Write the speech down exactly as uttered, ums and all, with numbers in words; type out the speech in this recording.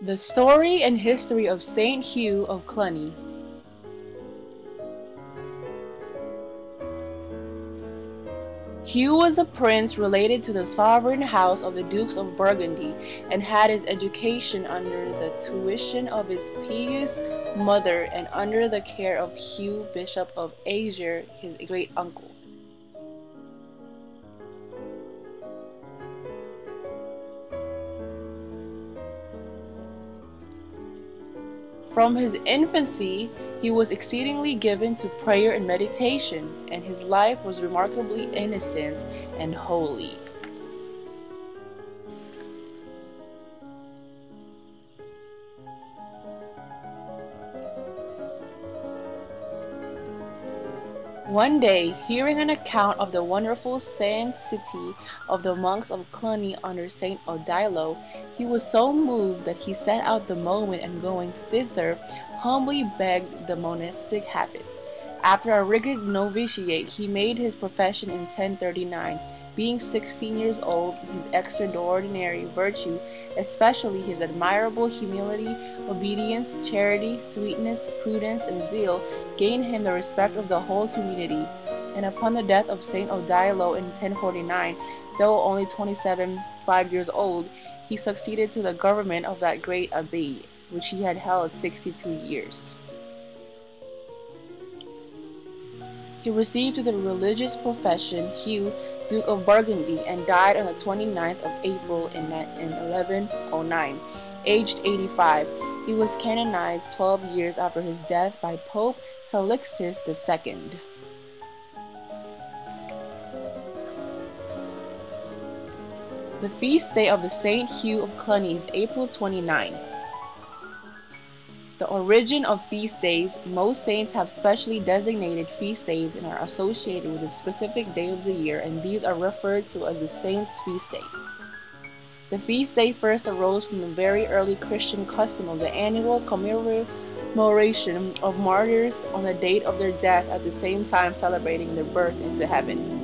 The story and history of Saint Hugh of Cluny. Hugh was a prince related to the sovereign house of the Dukes of Burgundy and had his education under the tuition of his pious mother and under the care of Hugh, Bishop of Ager, his great-uncle. From his infancy, he was exceedingly given to prayer and meditation, and his life was remarkably innocent and holy. One day, hearing an account of the wonderful sanctity of the monks of Cluny under Saint Odilo, he was so moved that he set out the moment and going thither, humbly begged the monastic habit. After a rigid novitiate, he made his profession in ten thirty-nine. Being sixteen years old, his extraordinary virtue, especially his admirable humility, obedience, charity, sweetness, prudence, and zeal, gained him the respect of the whole community. And upon the death of Saint Odilo in ten forty-nine, though only twenty-seven, five years old, he succeeded to the government of that great abbey, which he had held sixty-two years. He received to the religious profession Hugh, Duke of Burgundy, and died on the twenty-ninth of April in eleven oh nine, aged eighty-five. He was canonized twelve years after his death by Pope Sixtus the Second. The feast day of the Saint Hugh of Cluny is April twenty-ninth. The origin of feast days. Most saints have specially designated feast days and are associated with a specific day of the year, and these are referred to as the saint's feast day. The feast day first arose from the very early Christian custom of the annual commemoration of martyrs on the date of their death, at the same time celebrating their birth into heaven.